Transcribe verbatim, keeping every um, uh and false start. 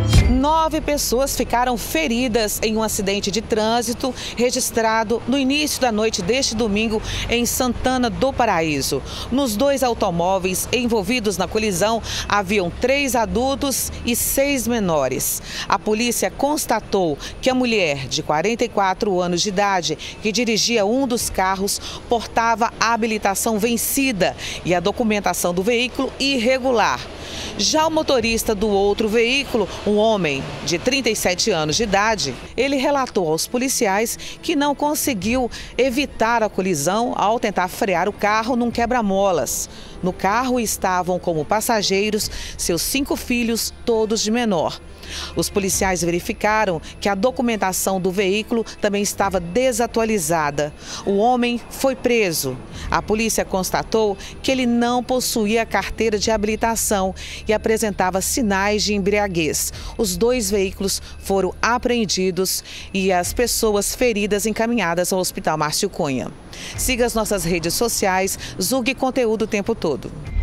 Nove pessoas ficaram feridas em um acidente de trânsito registrado no início da noite deste domingo em Santana do Paraíso. Nos dois automóveis envolvidos na colisão haviam três adultos e seis menores. A polícia constatou que a mulher de quarenta e quatro anos de idade, que dirigia um dos carros, portava a habilitação vencida e a documentação do veículo irregular. Já o motorista do outro veículo, um homem de trinta e sete anos de idade, ele relatou aos policiais que não conseguiu evitar a colisão ao tentar frear o carro num quebra-molas. No carro estavam como passageiros seus cinco filhos, todos de menor. Os policiais verificaram que a documentação do veículo também estava desatualizada. O homem foi preso. A polícia constatou que ele não possuía carteira de habilitação e apresentava sinais de embriaguez. Os dois veículos foram apreendidos e as pessoas feridas encaminhadas ao Hospital Márcio Cunha. Siga as nossas redes sociais, Zug Conteúdo o tempo todo.